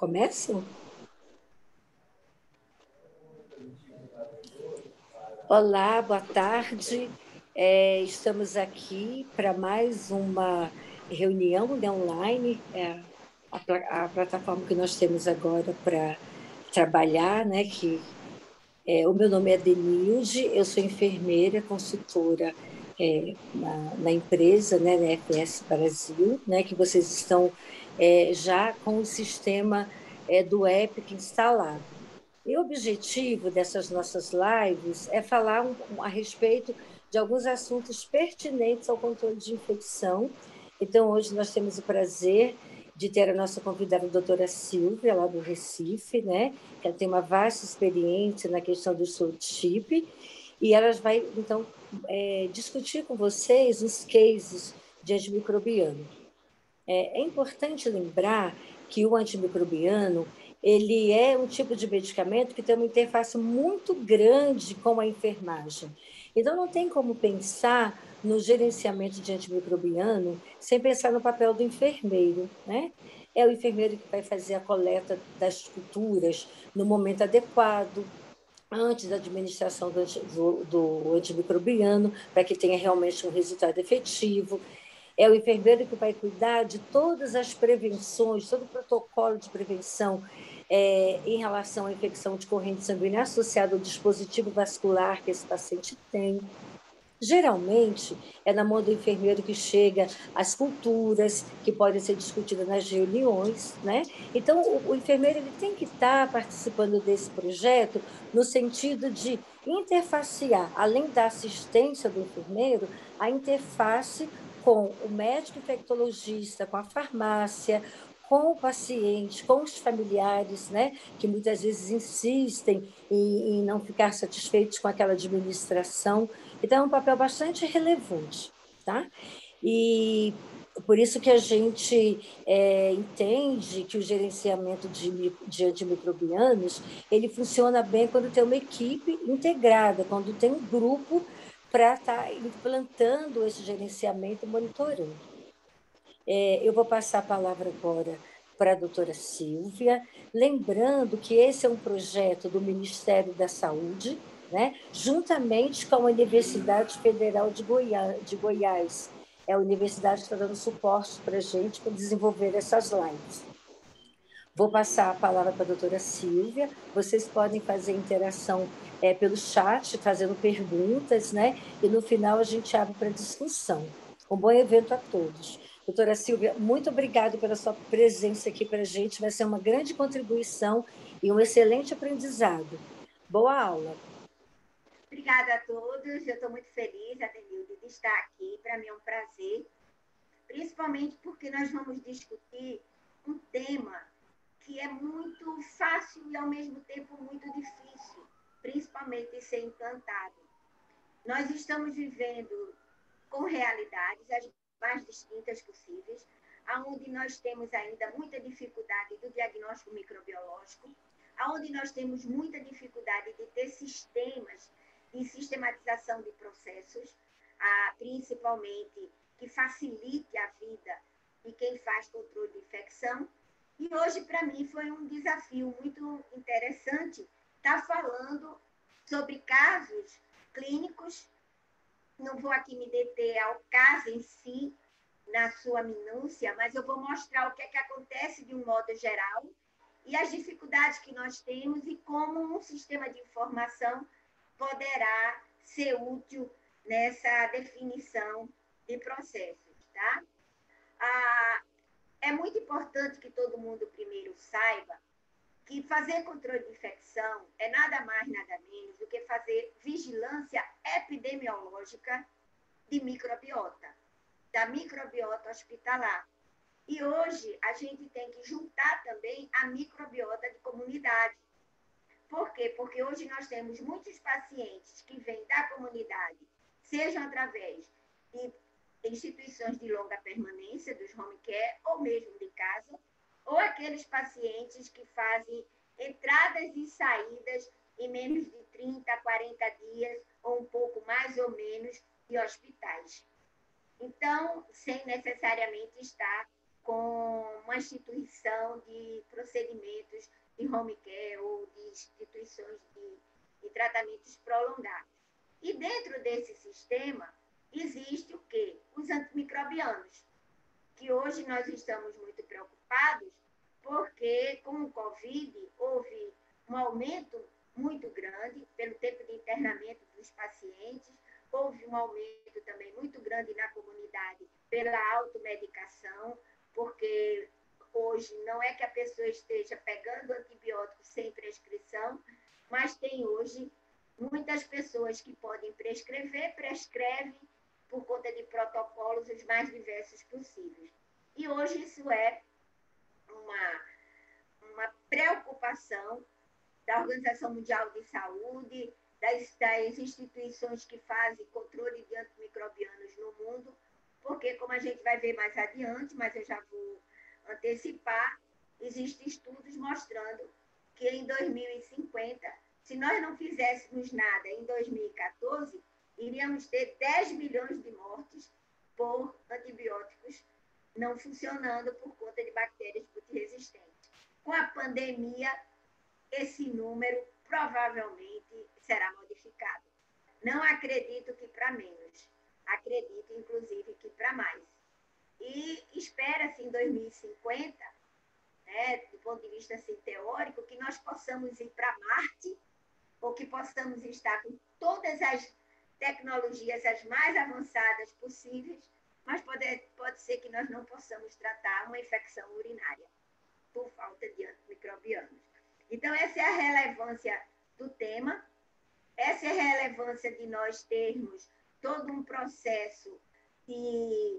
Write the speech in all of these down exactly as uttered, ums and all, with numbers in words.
Começo? Olá, boa tarde. É, estamos aqui para mais uma reunião, né, online, é, a, pla- a plataforma que nós temos agora para trabalhar, né, que é, o meu nome é Denilde, eu sou enfermeira, consultora é, na, na empresa, né, na F S Brasil, né, que vocês estão é, já com o sistema é, do Epic instalado. E o objetivo dessas nossas lives é falar um, um, a respeito de alguns assuntos pertinentes ao controle de infecção. Então, hoje nós temos o prazer de ter a nossa convidada, a doutora Silvia, lá do Recife, né? Que ela tem uma vasta experiência na questão do slow tip, e ela vai, então, é, discutir com vocês os cases de antimicrobiano. É, é importante lembrar que o antimicrobiano ele é um tipo de medicamento que tem uma interface muito grande com a enfermagem. Então, não tem como pensar no gerenciamento de antimicrobiano sem pensar no papel do enfermeiro, né? É o enfermeiro que vai fazer a coleta das culturas no momento adequado, antes da administração do, do, do antimicrobiano, para que tenha realmente um resultado efetivo. É o enfermeiro que vai cuidar de todas as prevenções, todo o protocolo de prevenção é, em relação à infecção de corrente sanguínea associada ao dispositivo vascular que esse paciente tem. Geralmente, é na mão do enfermeiro que chega as culturas que podem ser discutidas nas reuniões, né? Então, o, o enfermeiro ele tem que estar participando desse projeto no sentido de interfacear, além da assistência do enfermeiro, a interface com o médico infectologista, com a farmácia, com o paciente, com os familiares, né? Que muitas vezes insistem em, em não ficar satisfeitos com aquela administração. Então, é um papel bastante relevante, tá? E por isso que a gente é, entende que o gerenciamento de, de antimicrobianos ele funciona bem quando tem uma equipe integrada, quando tem um grupo para estar tá implantando esse gerenciamento e monitorando. É, eu vou passar a palavra agora para a doutora Silvia, lembrando que esse é um projeto do Ministério da Saúde, né, juntamente com a Universidade Federal de, Goiá de Goiás. É a universidade que está dando suporte para a gente para desenvolver essas lives. Vou passar a palavra para a doutora Silvia. Vocês podem fazer interação é, pelo chat, fazendo perguntas, né? E no final a gente abre para discussão. Um bom evento a todos. Doutora Silvia, muito obrigada pela sua presença aqui para a gente. Vai ser uma grande contribuição e um excelente aprendizado. Boa aula. Obrigada a todos. Eu estou muito feliz, Adenilde, de estar aqui. Para mim é um prazer, principalmente porque nós vamos discutir um tema que é muito fácil e, ao mesmo tempo, muito difícil, principalmente ser implantado. Nós estamos vivendo com realidades as mais distintas possíveis, aonde nós temos ainda muita dificuldade do diagnóstico microbiológico, aonde nós temos muita dificuldade de ter sistemas de sistematização de processos, principalmente que facilite a vida de quem faz controle de infecção. E hoje, para mim, foi um desafio muito interessante estar falando sobre casos clínicos. Não vou aqui me deter ao caso em si, na sua minúcia, mas eu vou mostrar o que é que acontece de um modo geral e as dificuldades que nós temos e como um sistema de informação poderá ser útil nessa definição de processos, tá? Ah, é muito importante que todo mundo primeiro saiba que fazer controle de infecção é nada mais, nada menos do que fazer vigilância epidemiológica de microbiota, da microbiota hospitalar. E hoje a gente tem que juntar também a microbiota de comunidade. Por quê? Porque hoje nós temos muitos pacientes que vêm da comunidade, sejam através de instituições de longa permanência, dos home care, ou mesmo de casa, ou aqueles pacientes que fazem entradas e saídas em menos de trinta, quarenta dias, ou um pouco mais ou menos, de hospitais. Então, sem necessariamente estar com uma instituição de procedimentos de home care ou de instituições de, de tratamentos prolongados. E dentro desse sistema existe o quê? Os antimicrobianos, que hoje nós estamos muito preocupados porque com o Covid houve um aumento muito grande pelo tempo de internamento dos pacientes, houve um aumento também muito grande na comunidade pela automedicação, porque hoje não é que a pessoa esteja pegando antibióticos sem prescrição, mas tem hoje muitas pessoas que podem prescrever, prescrevem por conta de protocolos os mais diversos possíveis. E hoje isso é uma, uma preocupação da Organização Mundial de Saúde, das, das instituições que fazem controle de antimicrobianos no mundo, porque, como a gente vai ver mais adiante, mas eu já vou antecipar, existem estudos mostrando que em dois mil e cinquenta, se nós não fizéssemos nada em dois mil e quatorze, iríamos ter dez milhões de mortes por antibióticos não funcionando por conta de bactérias multiresistentes. Com a pandemia, esse número provavelmente será modificado. Não acredito que para menos, acredito inclusive que para mais. E espera-se em dois mil e cinquenta, né, do ponto de vista assim, teórico, que nós possamos ir para Marte, ou que possamos estar com todas as tecnologias as mais avançadas possíveis, mas pode, pode ser que nós não possamos tratar uma infecção urinária por falta de antimicrobianos. Então, essa é a relevância do tema, essa é a relevância de nós termos todo um processo de,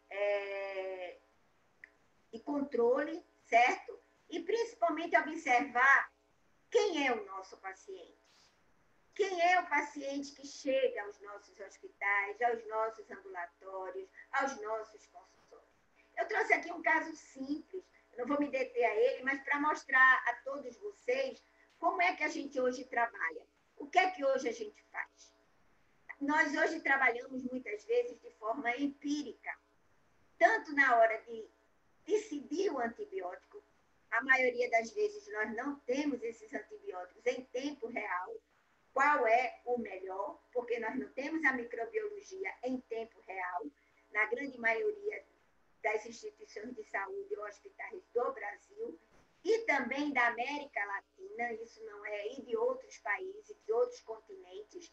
é, de controle, certo? E, principalmente, observar quem é o nosso paciente. Quem é o paciente que chega aos nossos hospitais, aos nossos ambulatórios, aos nossos consultórios? Eu trouxe aqui um caso simples, eu não vou me deter a ele, mas para mostrar a todos vocês como é que a gente hoje trabalha. O que é que hoje a gente faz? Nós hoje trabalhamos muitas vezes de forma empírica, tanto na hora de decidir o antibiótico, a maioria das vezes nós não temos esses antibióticos em tempo real, qual é o melhor, porque nós não temos a microbiologia em tempo real, na grande maioria das instituições de saúde ou hospitais do Brasil, e também da América Latina, isso não é, e de outros países, de outros continentes.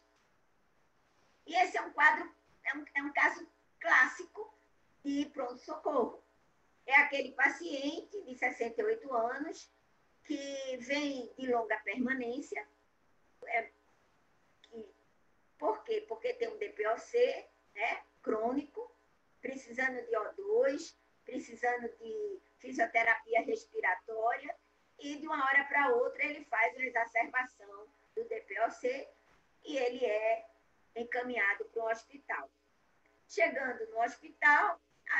E esse é um quadro, é um, é um caso clássico de pronto-socorro. É aquele paciente de sessenta e oito anos que vem de longa permanência. É, que, por quê? Porque tem um D P O C, né, crônico, precisando de O dois, precisando de fisioterapia respiratória, e de uma hora para outra ele faz uma exacerbação do D P O C e ele é encaminhado para um hospital. Chegando no hospital,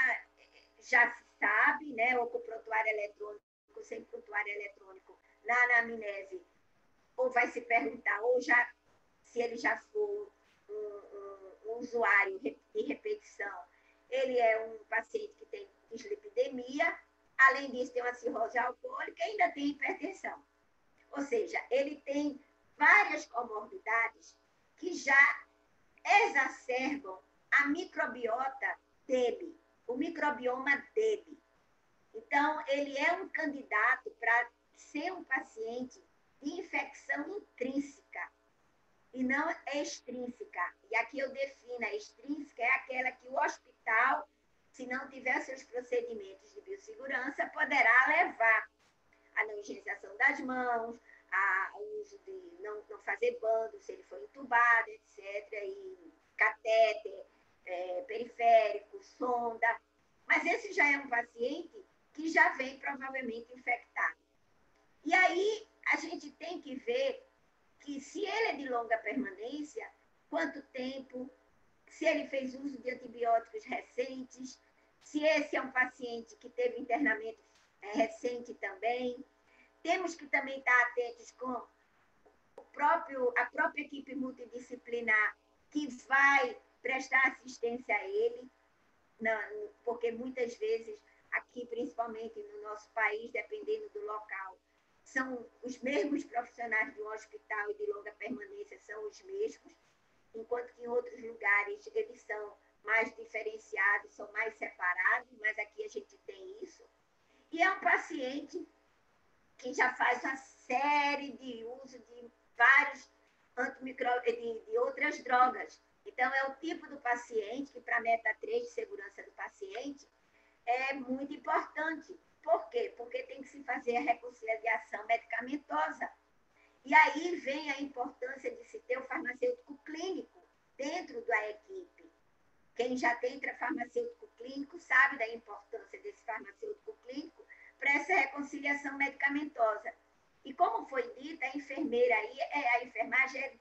já se sabe, né, ou com prontuário eletrônico, sem prontuário eletrônico, na anamnese, ou vai se perguntar, ou já, se ele já for um, um, um usuário de repetição, ele é um paciente que tem dislipidemia, além disso tem uma cirrose alcoólica e ainda tem hipertensão. Ou seja, ele tem várias comorbidades que já exacerbam a microbiota dele, o microbioma dele. Então, ele é um candidato para ser um paciente de infecção intrínseca e não extrínseca. E aqui eu defino, a extrínseca é aquela que o hospital, se não tiver seus procedimentos de biossegurança, poderá levar a não higienização das mãos, ao uso de não, não fazer bando se ele for entubado, etcétera, e catéter, é, periférico, sonda. Mas esse já é um paciente que já vem provavelmente infectado. E aí a gente tem que ver que se ele é de longa permanência, quanto tempo, se ele fez uso de antibióticos recentes, se esse é um paciente que teve internamento recente também. Temos que também estar atentos com o próprio, a própria equipe multidisciplinar que vai prestar assistência a ele, não, porque muitas vezes aqui principalmente no nosso país, dependendo do local, são os mesmos profissionais de um hospital e de longa permanência, são os mesmos, enquanto que em outros lugares eles são mais diferenciados, são mais separados, mas aqui a gente tem isso. E é um paciente que já faz uma série de uso de vários antimicróbios, de, de outras drogas. Então, é o tipo do paciente que, para a meta três de segurança do paciente, é muito importante. Por quê? Porque tem que se fazer a reconciliação medicamentosa. E aí vem a importância de se ter o farmacêutico clínico dentro da equipe. Quem já tem farmacêutico clínico sabe da importância desse farmacêutico clínico para essa reconciliação medicamentosa. E como foi dito, a enfermeira aí, a enfermagem é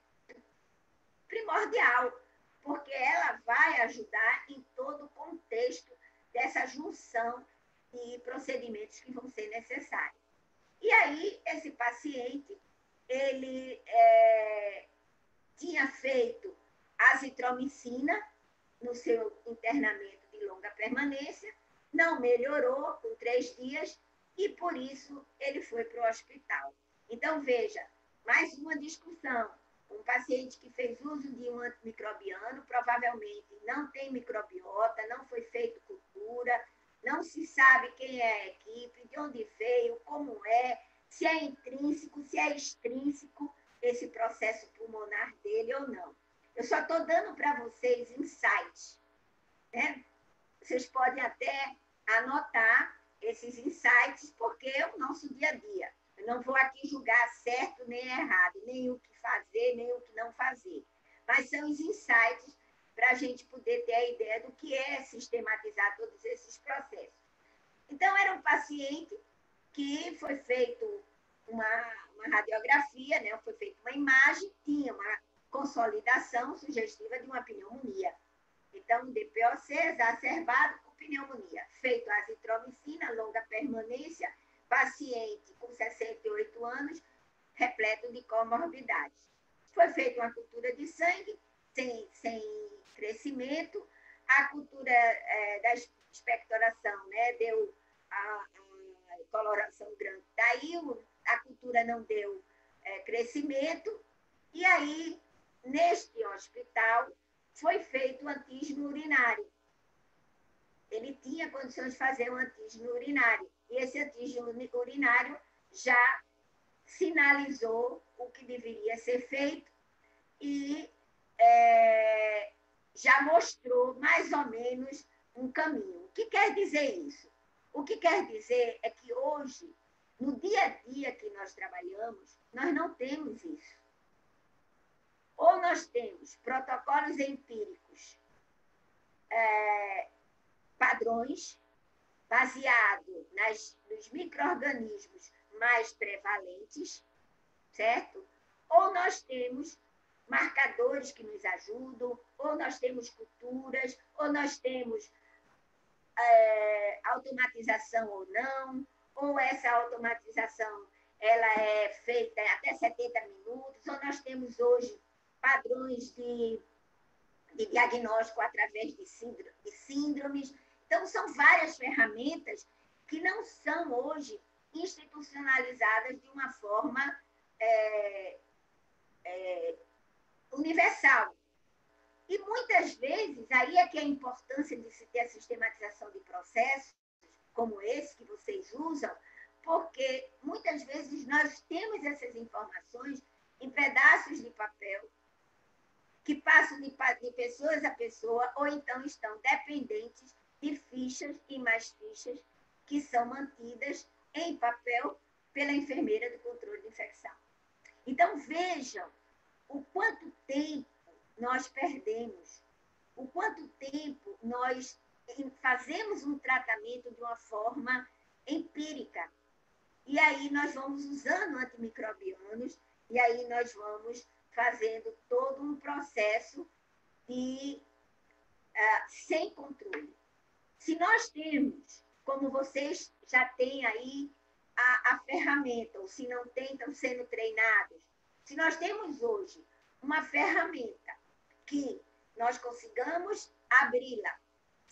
primordial, porque ela vai ajudar em todo o contexto dessa junção de procedimentos que vão ser necessários. E aí, esse paciente, ele é, tinha feito azitromicina no seu internamento de longa permanência, não melhorou com três dias e, por isso, ele foi para o hospital. Então, veja, mais uma discussão. Um paciente que fez uso de um antimicrobiano, provavelmente não tem microbiota, não foi feito cultura, não se sabe quem é a equipe, de onde veio, como é, se é intrínseco, se é extrínseco esse processo pulmonar dele ou não. Eu só estou dando para vocês insights, né? Vocês podem até anotar esses insights, porque é o nosso dia a dia. Eu não vou aqui julgar certo nem errado, nem o que fazer, nem o que não fazer. Mas são os insights para a gente poder ter a ideia do que é sistematizar todos esses processos. Então, era um paciente que foi feito uma, uma radiografia, né? Foi feita uma imagem, tinha uma consolidação sugestiva de uma pneumonia. Então, D P O C exacerbado com pneumonia. Feito azitromicina, longa permanência, paciente com sessenta e oito anos, repleto de comorbidades. Foi feita uma cultura de sangue, sem, sem crescimento, a cultura é, da expectoração, né, deu a, a coloração branca. Daí a cultura não deu é, crescimento, e aí, neste hospital, foi feito o antígeno urinário. Ele tinha condições de fazer um antígeno urinário. E esse antígeno urinário já sinalizou o que deveria ser feito e é, já mostrou mais ou menos um caminho. O que quer dizer isso? O que quer dizer é que hoje, no dia a dia que nós trabalhamos, nós não temos isso. Ou nós temos protocolos empíricos, é, padrões, baseado nas, nos micro-organismos mais prevalentes, certo? Ou nós temos marcadores que nos ajudam, ou nós temos culturas, ou nós temos é, automatização ou não, ou essa automatização ela é feita em até setenta minutos, ou nós temos hoje padrões de, de diagnóstico através de, síndrome, de síndromes. Então, são várias ferramentas que não são hoje institucionalizadas de uma forma é, é, universal. E muitas vezes, aí é que é a importância de se ter a sistematização de processos, como esse que vocês usam, porque muitas vezes nós temos essas informações em pedaços de papel, que passam de, de pessoas a pessoa, ou então estão dependentes de fichas e mais fichas que são mantidas em papel pela enfermeira do controle de infecção. Então, vejam o quanto tempo nós perdemos, o quanto tempo nós fazemos um tratamento de uma forma empírica. E aí nós vamos usando antimicrobianos, e aí nós vamos fazendo todo um processo de, uh, sem controle. Se nós temos, como vocês já têm aí a, a ferramenta, ou se não têm, estão sendo treinados, se nós temos hoje uma ferramenta que nós consigamos abri-la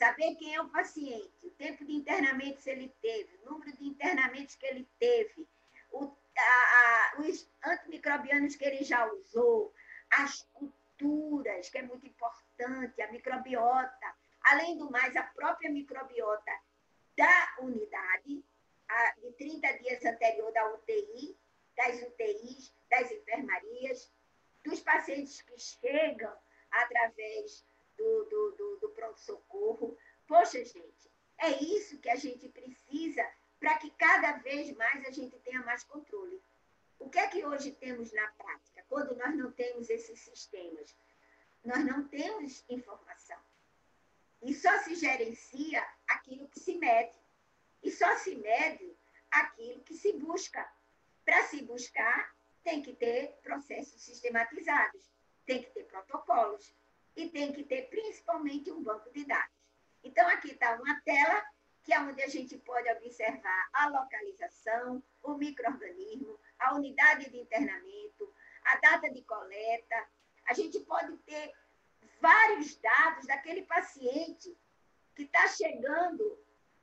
saber quem é o paciente, o tempo de internamento que ele teve, o número de internamentos que ele teve, o, a, a, os antimicrobianos que ele já usou, as culturas, que é muito importante, a microbiota, além do mais, a própria microbiota da unidade, a, de trinta dias anterior da U T I, das U T Is, das enfermarias, dos pacientes que chegam através do, do, do, do pronto-socorro. Poxa, gente, é isso que a gente precisa para que cada vez mais a gente tenha mais controle. O que é que hoje temos na prática, quando nós não temos esses sistemas? Nós não temos informação. E só se gerencia aquilo que se mede. E só se mede aquilo que se busca. Para se buscar, tem que ter processos sistematizados, tem que ter protocolos e tem que ter principalmente um banco de dados. Então, aqui está uma tela que é onde a gente pode observar a localização, o micro-organismo, a unidade de internamento, a data de coleta. A gente pode ter vários dados daquele paciente que está chegando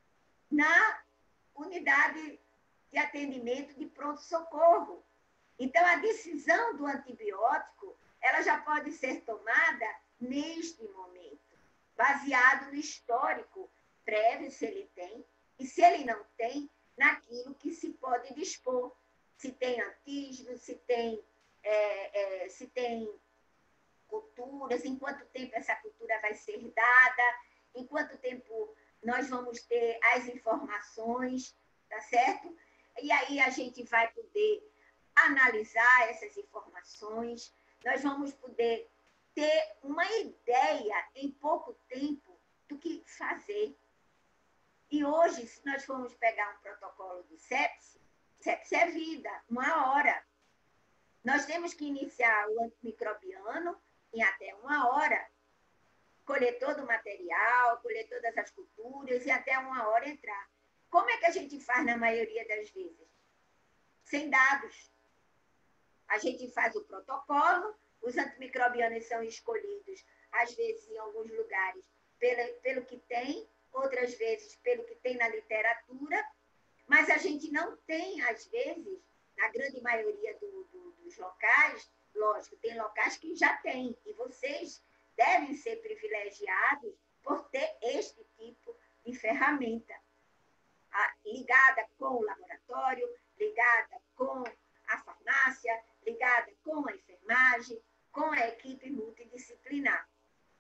na unidade de atendimento de pronto-socorro. Então, a decisão do antibiótico, ela já pode ser tomada neste momento, baseado no histórico prévio, se ele tem, e se ele não tem, naquilo que se pode dispor. Se tem antígeno, se tem, é, é, se tem culturas, em quanto tempo essa cultura vai ser dada, em quanto tempo nós vamos ter as informações, tá certo? E aí a gente vai poder analisar essas informações, nós vamos poder ter uma ideia em pouco tempo do que fazer. E hoje, se nós formos pegar um protocolo de sepse, sepse é vida, uma hora. Nós temos que iniciar o antimicrobiano em até uma hora, colher todo o material, colher todas as culturas e até uma hora entrar. Como é que a gente faz na maioria das vezes? Sem dados. A gente faz o protocolo, os antimicrobianos são escolhidos, às vezes, em alguns lugares, pelo, pelo que tem, outras vezes, pelo que tem na literatura, mas a gente não tem, às vezes, na grande maioria do, do, dos locais, lógico, tem locais que já tem, e vocês devem ser privilegiados por ter este tipo de ferramenta, a, ligada com o laboratório, ligada com a farmácia, ligada com a enfermagem, com a equipe multidisciplinar.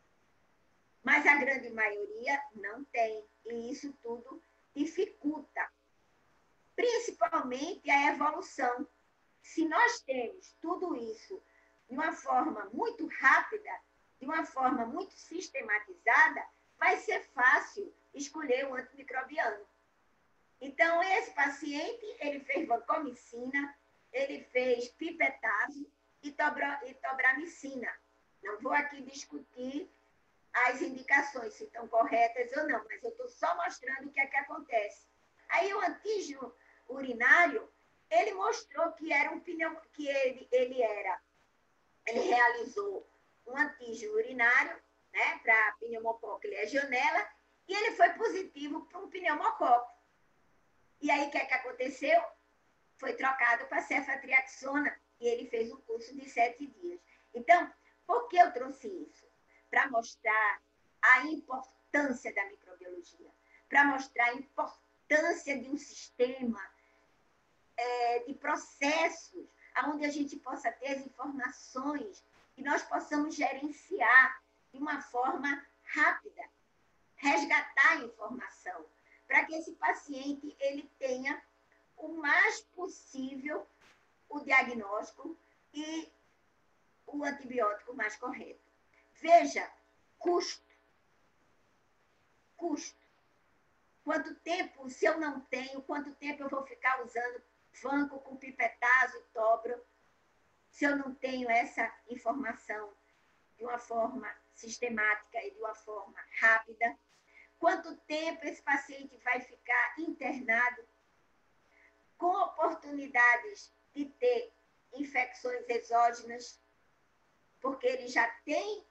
Mas a grande maioria não tem, e isso tudo dificulta, principalmente a evolução. Se nós temos tudo isso de uma forma muito rápida, de uma forma muito sistematizada, vai ser fácil escolher o antimicrobiano. Então, esse paciente, ele fez vancomicina, ele fez pipetazo e tobramicina. Não vou aqui discutir as indicações, se estão corretas ou não, mas eu estou só mostrando o que é que acontece. Aí o antígeno urinário, ele mostrou que era um pneu, que ele, ele era, ele realizou um antígeno urinário, né, para pneumococo e legionela, e ele foi positivo para um pneumococo. E aí, o que é que aconteceu? Foi trocado para cefatriaxona, e ele fez um curso de sete dias. Então, por que eu trouxe isso? Para mostrar a importância da microbiologia, para mostrar a importância de um sistema é, de processos, onde a gente possa ter as informações e nós possamos gerenciar de uma forma rápida, resgatar a informação, para que esse paciente ele tenha o mais possível o diagnóstico e o antibiótico mais correto. Veja, custo. Custo. Quanto tempo, se eu não tenho, quanto tempo eu vou ficar usando vanco com pipetazo, tobro, se eu não tenho essa informação de uma forma sistemática e de uma forma rápida? Quanto tempo esse paciente vai ficar internado com oportunidades de ter infecções exógenas, porque ele já tem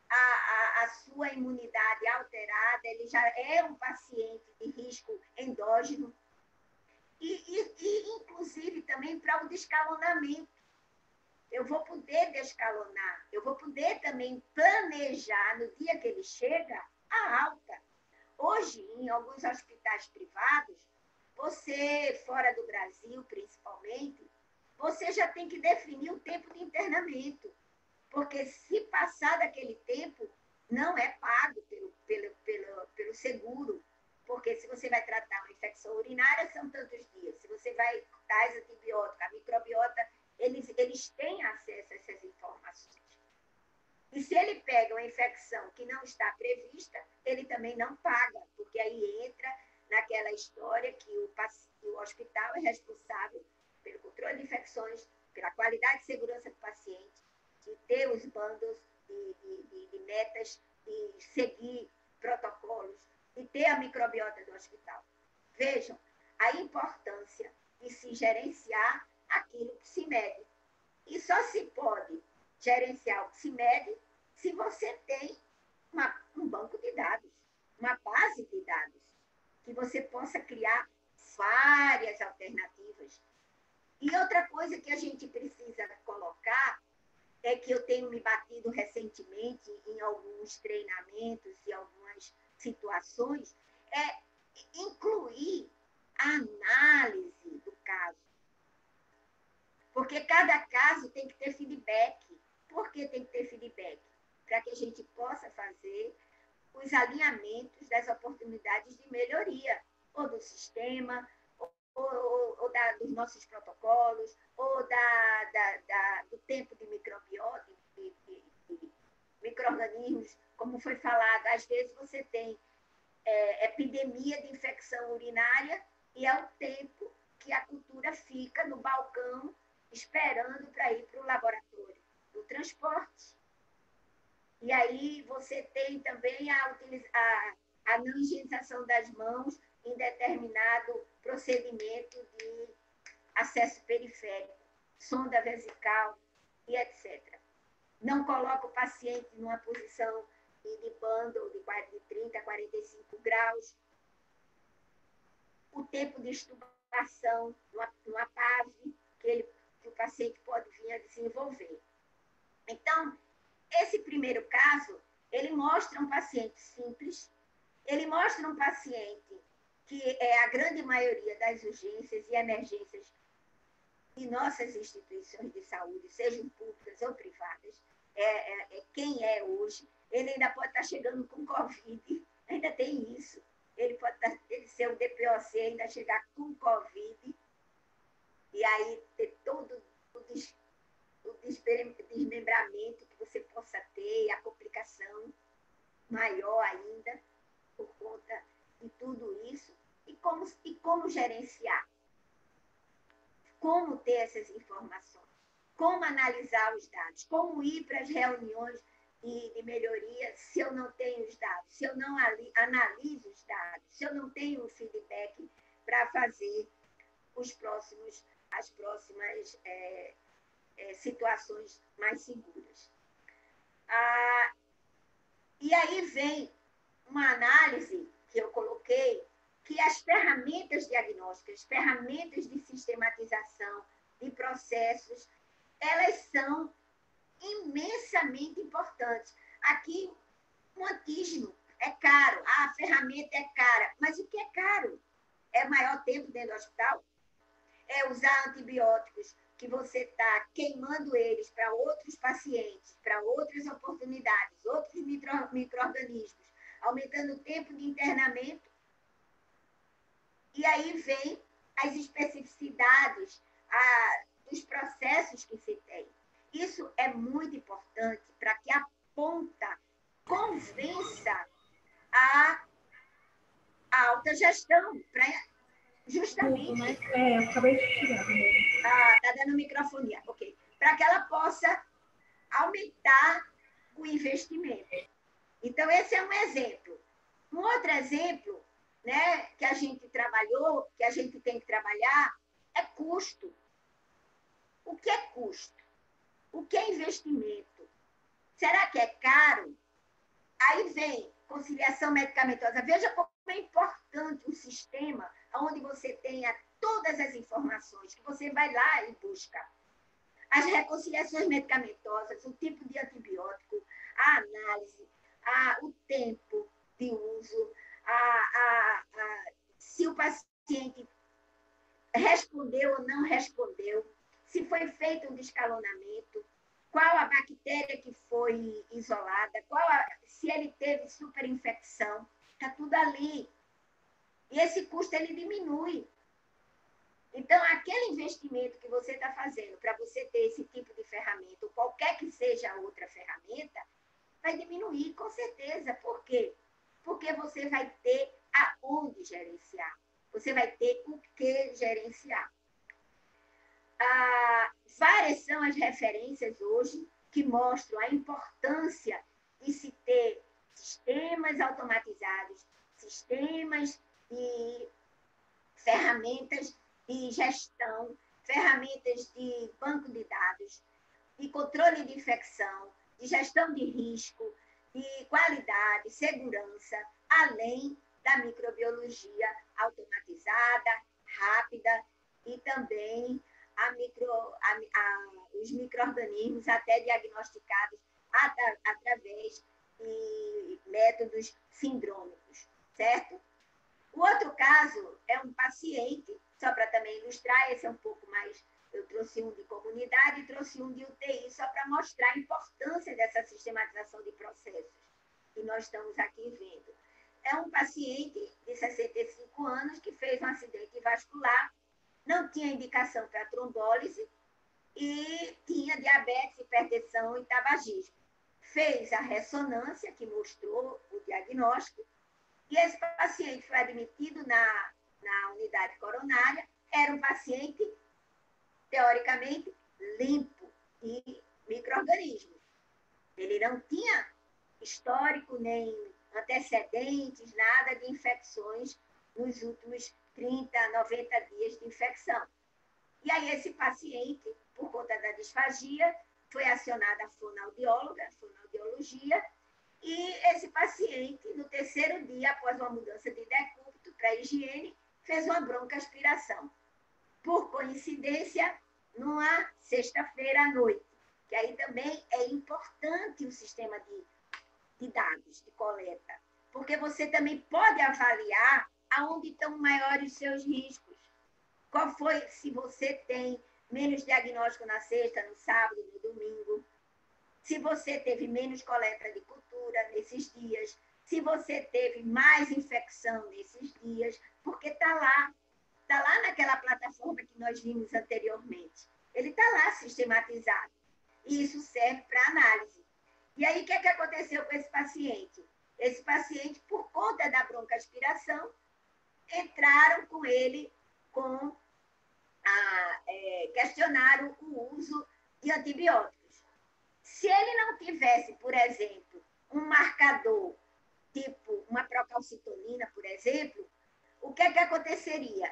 a, a, a sua imunidade alterada, ele já é um paciente de risco endógeno, e, e, e inclusive também para o descalonamento. Eu vou poder descalonar, eu vou poder também planejar no dia que ele chega a alta. Hoje, em alguns hospitais privados, você, fora do Brasil principalmente, você já tem que definir o tempo de internamento, porque se passar daquele tempo, não é pago pelo, pelo, pelo, pelo seguro, porque se você vai tratar uma infecção urinária, são tantos dias. Se você vai dar antibiótico, a microbiota, eles, eles têm acesso a essas informações. E se ele pega uma infecção que não está prevista, ele também não paga, porque aí entra naquela história que o, o hospital é responsável pelo controle de infecções, pela qualidade e segurança do paciente, de ter os bundles de, de, de, de metas, de seguir protocolos, de ter a microbiota do hospital. Vejam a importância de se gerenciar aquilo que se mede. E só se pode gerenciar o que se mede se você tem uma, um banco de dados, uma base de dados, que você possa criar várias alternativas. E outra coisa que a gente precisa colocar é que eu tenho me batido recentemente em alguns treinamentos e algumas situações, é incluir a análise do caso. Porque cada caso tem que ter feedback. Por que tem que ter feedback? Para que a gente possa fazer os alinhamentos das oportunidades de melhoria, ou do sistema, ou, ou, ou da, dos nossos protocolos, ou da, da, da, do tempo de microbiota, de, de, de micro-organismos, como foi falado. Às vezes você tem é, epidemia de infecção urinária e é o tempo que a cultura fica no balcão esperando para ir para o laboratório, do transporte. E aí você tem também a, a, a não higienização das mãos em determinado procedimento de acesso periférico, sonda vesical e etcétera. Não coloca o paciente numa posição de, de bundle de trinta a quarenta e cinco graus. O tempo de extubação numa, numa P A V que, ele, que o paciente pode vir a desenvolver. Então, esse primeiro caso, ele mostra um paciente simples, ele mostra um paciente que é a grande maioria das urgências e emergências de nossas instituições de saúde, sejam públicas ou privadas, é, é, é quem é hoje. Ele ainda pode estar chegando com Covid, ainda tem isso. Ele pode estar, ele ser um D P O C, ainda chegar com Covid, e aí ter todo o des, o desmembramento que você possa ter, e a complicação maior ainda, por conta de tudo isso, e como, e como gerenciar, como ter essas informações, como analisar os dados, como ir para as reuniões de, de melhoria se eu não tenho os dados, se eu não ali, analiso os dados, se eu não tenho o feedback para fazer os próximos, as próximas é, é, situações mais seguras. Ah, e aí vem uma análise que eu coloquei, que as ferramentas diagnósticas, ferramentas de sistematização de processos, elas são imensamente importantes. Aqui, um antígeno é caro, ah, a ferramenta é cara, mas o que é caro? É maior tempo dentro do hospital? É usar antibióticos que você está queimando eles para outros pacientes, para outras oportunidades, outros micro, micro-organismos, aumentando o tempo de internamento. E aí vem as especificidades a, dos processos que se tem. Isso é muito importante para que a ponta convença a, a alta gestão, para justamente... É, eu acabei de tirar. Ah, está dando microfonia, ok. Para que ela possa aumentar o investimento. Então, esse é um exemplo. Um outro exemplo, né, que a gente trabalhou, que a gente tem que trabalhar, é custo. O que é custo? O que é investimento? Será que é caro Aí vem conciliação medicamentosa. Veja como é importante um sistema onde você tenha todas as informações, que você vai lá e busca. As reconciliações medicamentosas, o tipo de antibiótico, a análise, a, o tempo de uso, a, a, a, se o paciente respondeu ou não respondeu, se foi feito um descalonamento, qual a bactéria que foi isolada, qual a, se ele teve superinfecção, está tudo ali. E esse custo ele diminui. Então, aquele investimento que você está fazendo para você ter esse tipo de ferramenta, ou qualquer que seja a outra ferramenta, vai diminuir, com certeza. Por quê? Porque você vai ter aonde gerenciar. Você vai ter o que gerenciar. Ah, várias são as referências hoje que mostram a importância de se ter sistemas automatizados, sistemas e ferramentas de gestão, ferramentas de banco de dados, de controle de infecção, de gestão de risco, de qualidade, segurança, além da microbiologia automatizada, rápida e também a micro, a, a, os micro-organismos até diagnosticados at, através de métodos sindrômicos, certo? O outro caso é um paciente, só para também ilustrar, esse é um pouco mais, eu trouxe um de comunidade e trouxe um de U T I, só para mostrar a importância dessa sistematização de processos que nós estamos aqui vendo. É um paciente de sessenta e cinco anos que fez um acidente vascular, não tinha indicação para trombólise e tinha diabetes, hipertensão e tabagismo. Fez a ressonância, que mostrou o diagnóstico, e esse paciente foi admitido na, na unidade coronária, era um paciente, teoricamente, limpo de micro-organismos. Ele não tinha histórico, nem antecedentes, nada de infecções nos últimos trinta, noventa dias de infecção. E aí esse paciente, por conta da disfagia, foi acionada a fonoaudióloga, a fonoaudiologia, e esse paciente, no terceiro dia, após uma mudança de decúbito para higiene, fez uma broncoaspiração. Por coincidência, numa sexta-feira à noite, que aí também é importante o sistema de, de dados, de coleta, porque você também pode avaliar aonde estão maiores os seus riscos. Qual foi, se você tem menos diagnóstico na sexta, no sábado, no domingo, se você teve menos coleta de cultura nesses dias, se você teve mais infecção nesses dias, porque está lá, está lá naquela plataforma que nós vimos anteriormente. Ele está lá sistematizado. E isso serve para análise. E aí, o que, é que aconteceu com esse paciente? Esse paciente, por conta da broncoaspiração, entraram com ele com a, é, questionaram o uso de antibióticos. Se ele não tivesse, por exemplo, um marcador, tipo uma procalcitonina, por exemplo, o que é que aconteceria?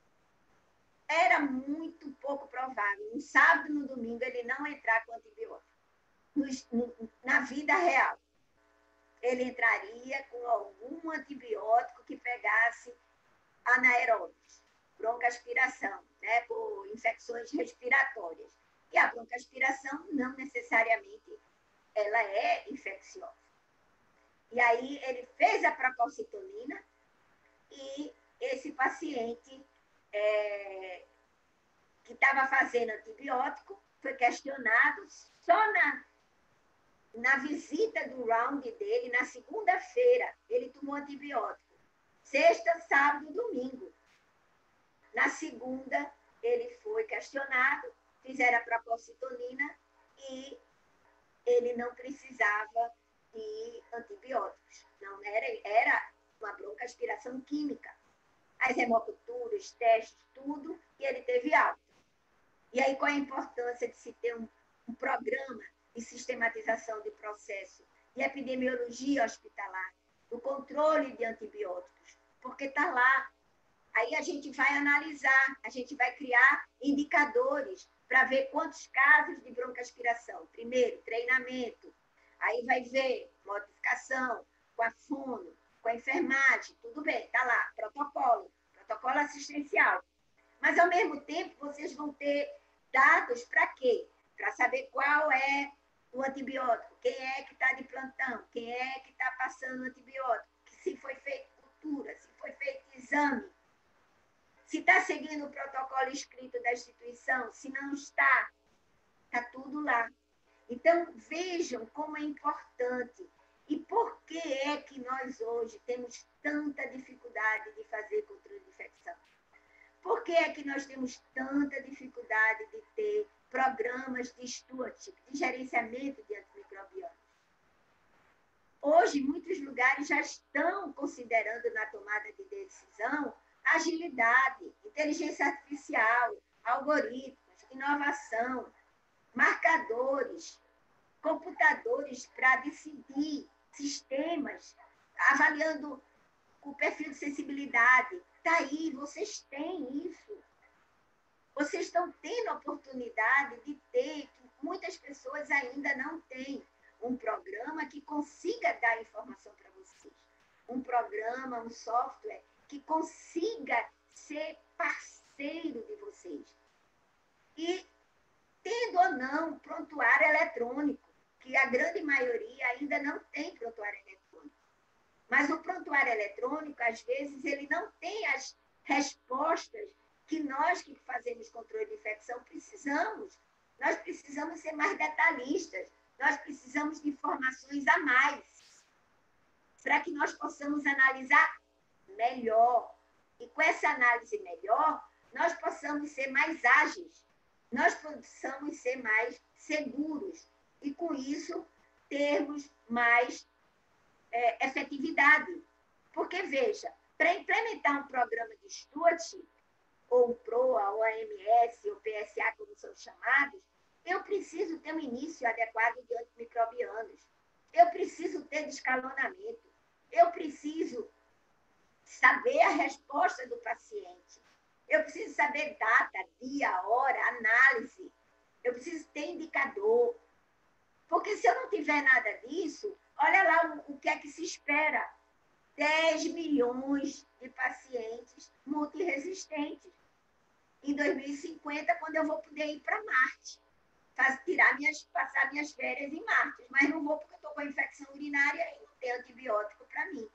Era muito pouco provável, no sábado e no domingo, ele não entrar com antibiótico. No, no, na vida real, ele entraria com algum antibiótico que pegasse anaeróbios, broncoaspiração, né, por infecções respiratórias. E a broncoaspiração não necessariamente ela é infecciosa. E aí ele fez a procalcitonina e esse paciente é, que estava fazendo antibiótico foi questionado só na, na visita do round dele, na segunda-feira, ele tomou antibiótico. Sexta, sábado, domingo. Na segunda, ele foi questionado, fizeram a procalcitonina e ele não precisava de antibióticos. Não era, era uma broncoaspiração química. As hemoculturas, testes, tudo, e ele teve alta. E aí, qual a importância de se ter um, um programa de sistematização de processo de epidemiologia hospitalar, do controle de antibióticos? Porque está lá. Aí a gente vai analisar, a gente vai criar indicadores para ver quantos casos de broncoaspiração. Primeiro, treinamento. Aí vai ver modificação, com a fono, com a enfermagem, tudo bem, está lá, protocolo, protocolo assistencial. Mas, ao mesmo tempo, vocês vão ter dados para quê? Para saber qual é o antibiótico, quem é que está de plantão, quem é que está passando antibiótico, se foi feito cultura, se foi feito exame, se está seguindo o protocolo escrito da instituição, se não está, está tudo lá. Então, vejam como é importante e por que é que nós hoje temos tanta dificuldade de fazer controle de infecção. Por que é que nós temos tanta dificuldade de ter programas de stewardship, de gerenciamento de antimicrobianos? Hoje, muitos lugares já estão considerando na tomada de decisão agilidade, inteligência artificial, algoritmos, inovação, marcadores, computadores para decidir, sistemas, avaliando o perfil de sensibilidade. Está aí, vocês têm isso. Vocês estão tendo a oportunidade de ter, que muitas pessoas ainda não têm, um programa que consiga dar informação para vocês. Um programa, um software que consiga ser parceiro de vocês. E, tendo ou não prontuário eletrônico, que a grande maioria ainda não tem prontuário eletrônico. Mas o prontuário eletrônico, às vezes, ele não tem as respostas que nós que fazemos controle de infecção precisamos. Nós precisamos ser mais detalhistas, nós precisamos de informações a mais, para que nós possamos analisar melhor. E com essa análise melhor, nós possamos ser mais ágeis, nós possamos ser mais seguros e, com isso, termos mais é, efetividade. Porque, veja, para implementar um programa de stewardship, ou o PROA, ou a M S, ou P S A, como são chamados, eu preciso ter um início adequado de antimicrobianos, eu preciso ter descalonamento, eu preciso saber a resposta do paciente, eu preciso saber data, dia, hora, análise, eu preciso ter indicador. Porque se eu não tiver nada disso, olha lá o, o que é que se espera. dez milhões de pacientes multiresistentes. Em dois mil e cinquenta, quando eu vou poder ir para Marte, faz, tirar minhas, passar minhas férias em Marte, mas não vou porque eu estou com infecção urinária e não tem antibiótico para mim.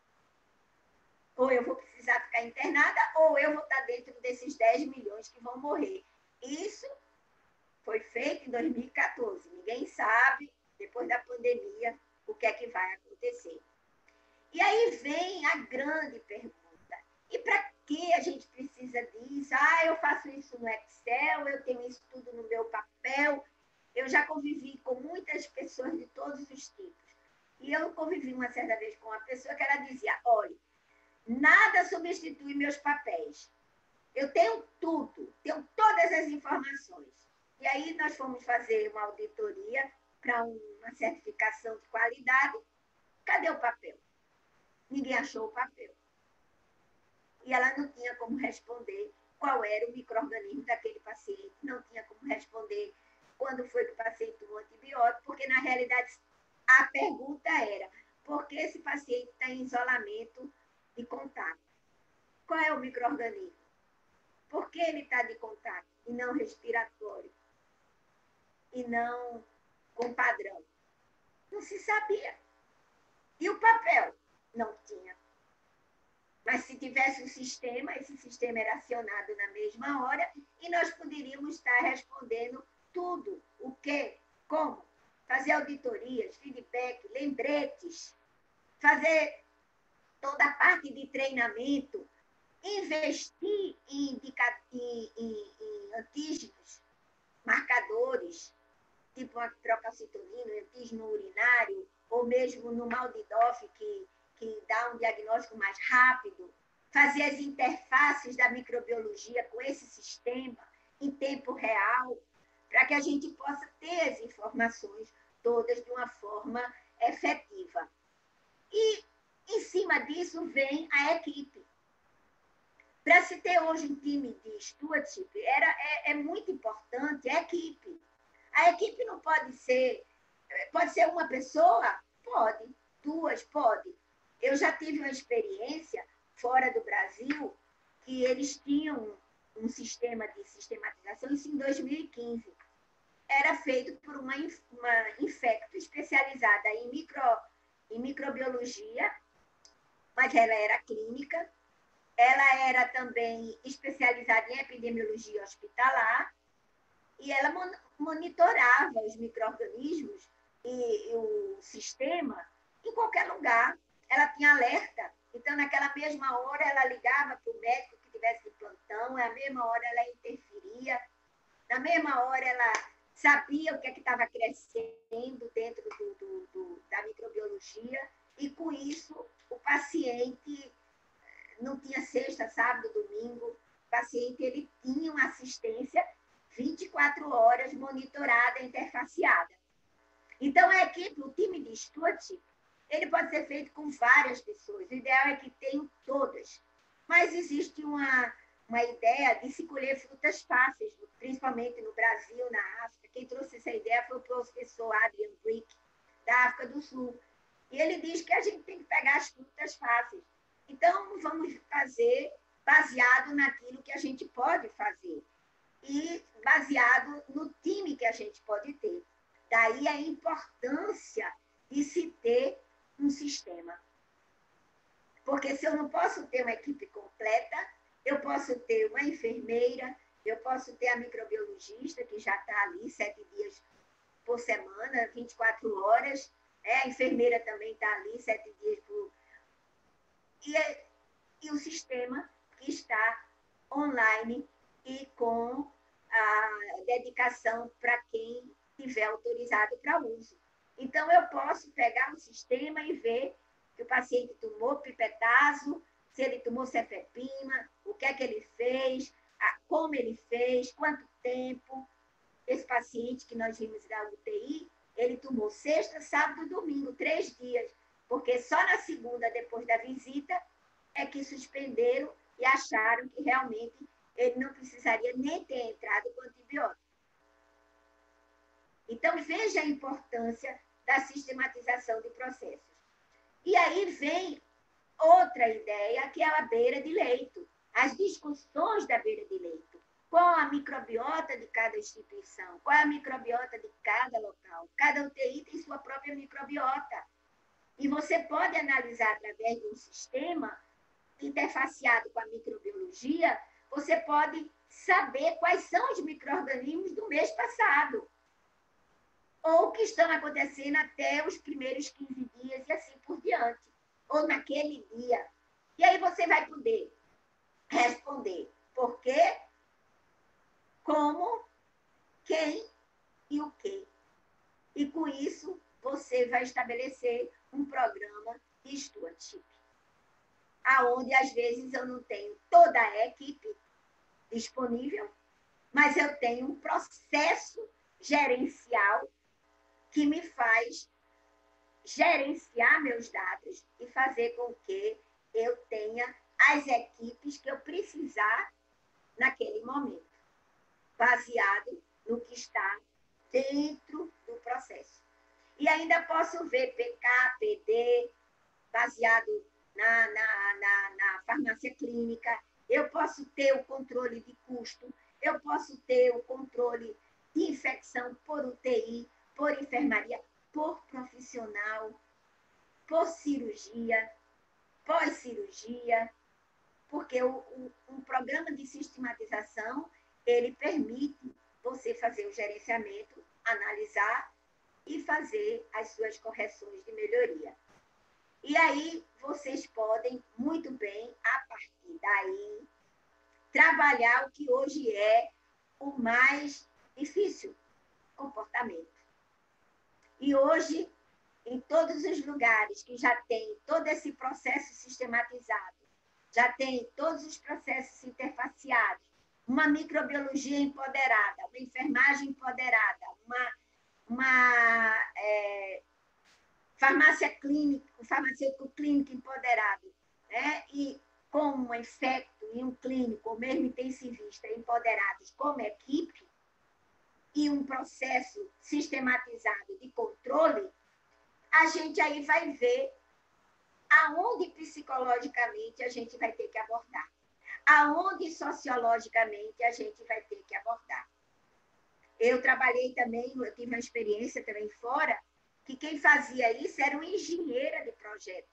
Ou eu vou precisar ficar internada, ou eu vou estar dentro desses dez milhões que vão morrer. Isso foi feito em dois mil e quatorze. Ninguém sabe, depois da pandemia, o que é que vai acontecer. E aí vem a grande pergunta. E para que a gente precisa disso? Ah, eu faço isso no Excel, eu tenho isso tudo no meu papel. Eu já convivi com muitas pessoas de todos os tipos. E eu convivi uma certa vez com uma pessoa que ela dizia, olha, nada substitui meus papéis. Eu tenho tudo, tenho todas as informações. E aí nós fomos fazer uma auditoria para uma certificação de qualidade. Cadê o papel? Ninguém achou o papel. E ela não tinha como responder qual era o micro-organismo daquele paciente, não tinha como responder quando foi que o paciente tomou antibiótico, porque, na realidade, a pergunta era por que esse paciente está em isolamento de contato? Qual é o micro-organismo? Por que ele está de contato e não respiratório? E não com padrão? Não se sabia. E o papel? Não tinha. Mas se tivesse um sistema, esse sistema era acionado na mesma hora e nós poderíamos estar respondendo tudo. O quê? Como? Fazer auditorias, feedback, lembretes, fazer toda a parte de treinamento, investir em, indica... em, em, em antígenos, marcadores, tipo a procalcitonina, antígeno urinário, ou mesmo no mal de Doff, que, que dá um diagnóstico mais rápido, fazer as interfaces da microbiologia com esse sistema em tempo real, para que a gente possa ter as informações todas de uma forma efetiva. E, em cima disso, vem a equipe. Para se ter hoje um time de stewardship, era, é, é muito importante a equipe. A equipe não pode ser... Pode ser uma pessoa, Pode. Duas, pode. Eu já tive uma experiência fora do Brasil que eles tinham um sistema de sistematização, isso em dois mil e quinze. Era feito por uma, uma infecto especializada em, micro, em microbiologia, mas ela era clínica. Ela era também especializada em epidemiologia hospitalar e ela monitorava os micro-organismos e, e o sistema em qualquer lugar. Ela tinha alerta. Então, naquela mesma hora, ela ligava para o médico que tivesse de plantão, na mesma hora ela interferia, na mesma hora ela sabia o que é que estava crescendo dentro do, do, do, da microbiologia e, com isso, o paciente não tinha sexta, sábado, domingo. O paciente ele tinha uma assistência vinte e quatro horas monitorada, interfaceada. Então, a equipe, o time de Stuart, ele pode ser feito com várias pessoas. O ideal é que tenham todas. Mas existe uma, uma ideia de se colher frutas fáceis, principalmente no Brasil, na África. Quem trouxe essa ideia foi o professor Adrian Brick, da África do Sul. E ele diz que a gente tem que pegar as frutas fáceis. Então, vamos fazer baseado naquilo que a gente pode fazer e baseado no time que a gente pode ter. Daí a importância de se ter um sistema. Porque se eu não posso ter uma equipe completa, eu posso ter uma enfermeira, eu posso ter a microbiologista, que já está ali sete dias por semana, vinte e quatro horas, é, a enfermeira também está ali sete dias por... E, é, e o sistema que está online e com a dedicação para quem tiver autorizado para uso. Então, eu posso pegar o sistema e ver que o paciente tomou pipetazo, se ele tomou cefepima, o que é que ele fez, como ele fez, quanto tempo. Esse paciente que nós vimos da U T I, ele tomou sexta, sábado e domingo, três dias, porque só na segunda, depois da visita, é que suspenderam e acharam que realmente ele não precisaria nem ter entrado com antibiótico. Então, veja a importância da sistematização de processos. E aí vem outra ideia, que é a beira de leito. As discussões da beira de leito. Qual a microbiota de cada instituição? Qual é a microbiota de cada local? Cada U T I tem sua própria microbiota. E você pode analisar através de um sistema interfaceado com a microbiologia, você pode saber quais são os micro-organismos do mês passado. Ou que estão acontecendo até os primeiros quinze dias e assim por diante. Ou naquele dia. E aí você vai poder responder por quê, como, quem e o quê. E com isso, você vai estabelecer um programa de stewardship. Aonde, às vezes, eu não tenho toda a equipe disponível, mas eu tenho um processo gerencial que me faz gerenciar meus dados e fazer com que eu tenha as equipes que eu precisar naquele momento, baseado no que está dentro do processo. E ainda posso ver P K, P D, baseado na, na, na, na farmácia clínica, eu posso ter o controle de custo, eu posso ter o controle de infecção por U T I, por enfermaria, por profissional, por cirurgia, pós-cirurgia, porque o, o, um programa de sistematização, ele permite você fazer o gerenciamento, analisar e fazer as suas correções de melhoria. E aí, vocês podem, muito bem, a partir daí, trabalhar o que hoje é o mais difícil, comportamento. E hoje, em todos os lugares que já tem todo esse processo sistematizado, já tem todos os processos interfaceados, uma microbiologia empoderada, uma enfermagem empoderada, uma, uma é, farmácia clínica, um farmacêutico clínico empoderado, né? E com um infecto e um clínico, ou mesmo intensivista, empoderados como equipe, e um processo sistematizado de controle, a gente aí vai ver aonde psicologicamente a gente vai ter que abordar, aonde sociologicamente a gente vai ter que abordar. Eu trabalhei também, eu tive uma experiência também fora, que quem fazia isso era uma engenheira de projeto.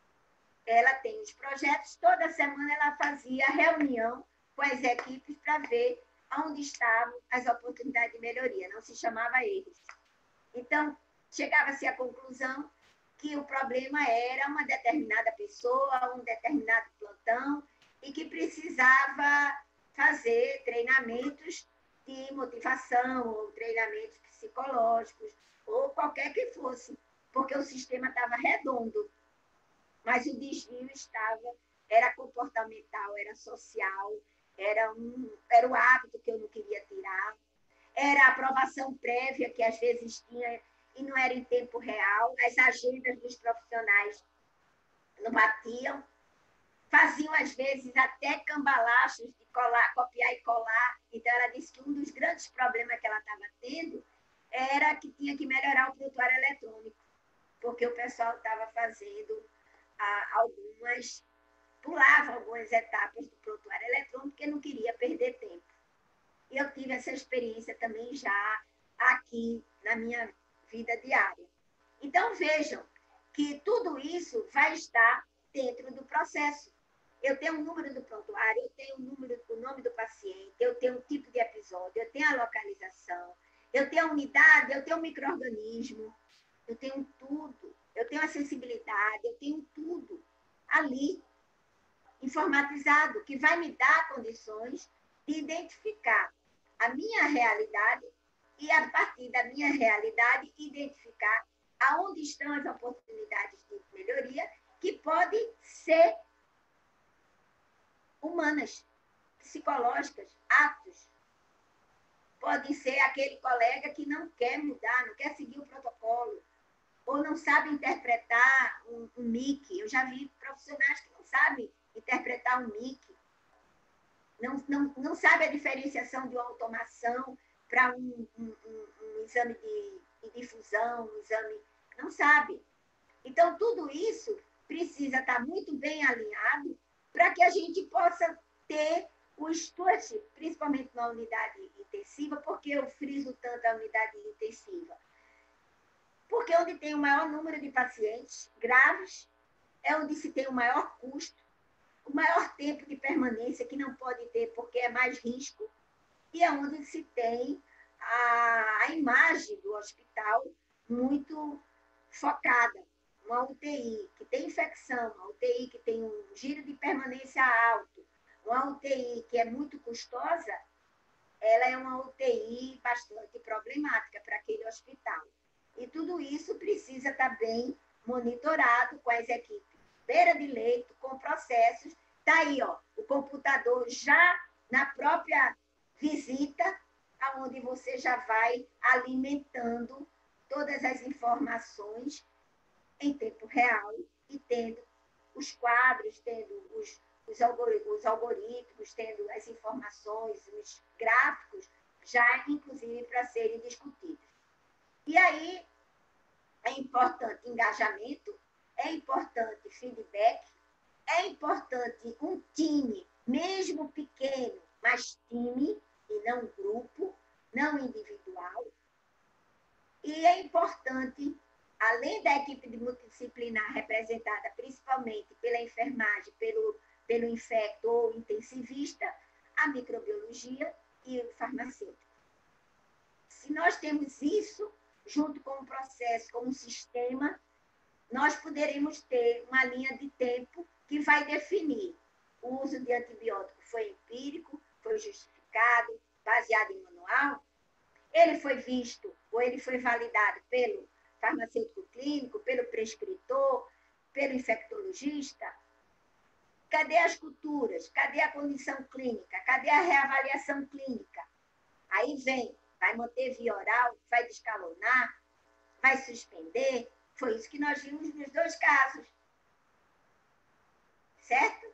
Ela tem os projetos, toda semana ela fazia reunião com as equipes para ver onde estavam as oportunidades de melhoria, não se chamava eles. Então, chegava-se à conclusão que o problema era uma determinada pessoa, um determinado plantão, e que precisava fazer treinamentos de motivação, ou treinamentos psicológicos, ou qualquer que fosse, porque o sistema estava redondo, mas o desvio estava, era comportamental, era social, era, um, era o hábito que eu não queria tirar, era a aprovação prévia que às vezes tinha e não era em tempo real, as agendas dos profissionais não batiam, faziam às vezes até cambalachos de colar, copiar e colar. Então ela disse que um dos grandes problemas que ela estava tendo era que tinha que melhorar o prontuário eletrônico, porque o pessoal estava fazendo ah, algumas, pulava algumas etapas do prontuário eletrônico porque não queria perder tempo. E eu tive essa experiência também já aqui na minha vida diária. Então, vejam que tudo isso vai estar dentro do processo. Eu tenho o número do prontuário, eu tenho o, número, o nome do paciente, eu tenho o tipo de episódio, eu tenho a localização, eu tenho a unidade, eu tenho o micro-organismo, eu tenho tudo, eu tenho a sensibilidade, eu tenho tudo ali, informatizado, que vai me dar condições de identificar a minha realidade e, a partir da minha realidade, identificar aonde estão as oportunidades de melhoria que podem ser humanas, psicológicas, atos. Pode ser aquele colega que não quer mudar, não quer seguir o protocolo, ou não sabe interpretar um, um M I C. Eu já vi profissionais que não sabem interpretar um M I C. Não, não, não sabe a diferenciação de uma automação para um, um, um, um exame de, de difusão, um exame... Não sabe. Então, tudo isso precisa estar muito bem alinhado para que a gente possa ter o stewardship, principalmente na unidade intensiva. Porque eu friso tanto a unidade intensiva? Porque onde tem o maior número de pacientes graves, é onde se tem o maior custo, o maior tempo de permanência, que não pode ter porque é mais risco, e é onde se tem a, a imagem do hospital muito focada. Uma U T I que tem infecção, uma U T I que tem um giro de permanência alto, uma U T I que é muito custosa, ela é uma U T I bastante problemática para aquele hospital. E tudo isso precisa estar bem monitorado com as equipes beira de leito, com processos. Está aí, ó, o computador já na própria visita, onde você já vai alimentando todas as informações em tempo real e tendo os quadros, tendo os, os, os algoritmos, tendo as informações, os gráficos, já inclusive para serem discutidos. E aí é importante engajamento, é importante feedback, é importante um time, mesmo pequeno, mas time e não grupo, não individual. E é importante, além da equipe de multidisciplinar representada principalmente pela enfermagem, pelo, pelo infecto ou intensivista, a microbiologia e o farmacêutico. Se nós temos isso, junto com o processo, com o sistema, nós poderemos ter uma linha de tempo que vai definir o uso de antibiótico foi empírico, foi justificado, baseado em manual, ele foi visto ou ele foi validado pelo farmacêutico clínico, pelo prescritor, pelo infectologista. Cadê as culturas? Cadê a condição clínica? Cadê a reavaliação clínica? Aí vem, vai manter via oral, vai descalonar, vai suspender. Foi isso que nós vimos nos dois casos. Certo?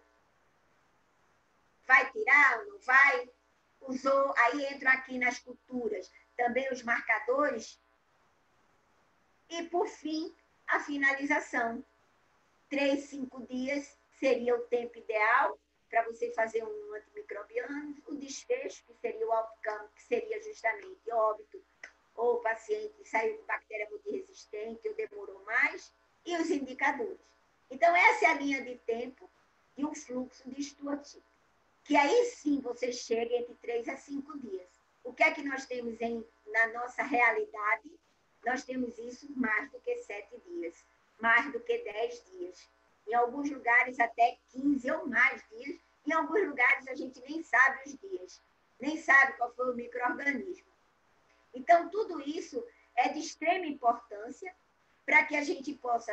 Vai tirar ou não vai? Usou, aí entra aqui nas culturas também os marcadores. E, por fim, a finalização. Três, cinco dias seria o tempo ideal para você fazer um antimicrobiano. O desfecho, que seria o outcome, que seria justamente óbito, ou o paciente saiu com bactéria multiresistente ou demorou mais, e os indicadores. Então, essa é a linha de tempo de um fluxo de Stuart, que aí sim você chega entre três a cinco dias. O que é que nós temos em, na nossa realidade? Nós temos isso mais do que sete dias, mais do que dez dias. Em alguns lugares até quinze ou mais dias. Em alguns lugares a gente nem sabe os dias, nem sabe qual foi o micro-organismo. Então, tudo isso é de extrema importância para que a gente possa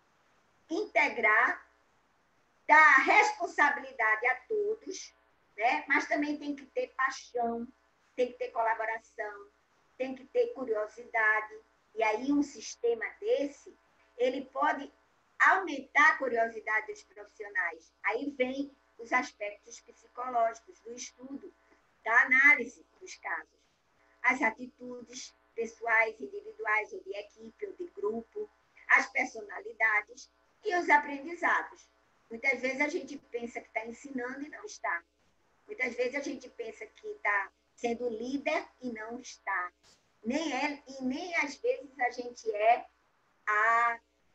integrar, dar responsabilidade a todos, né? Mas também tem que ter paixão, tem que ter colaboração, tem que ter curiosidade. E aí um sistema desse, ele pode aumentar a curiosidade dos profissionais. Aí vem os aspectos psicológicos do estudo, da análise dos casos. As atitudes pessoais, individuais, ou de equipe, ou de grupo, as personalidades e os aprendizados. Muitas vezes a gente pensa que está ensinando e não está. Muitas vezes a gente pensa que está sendo líder e não está. Nem é, e nem às vezes a gente é a,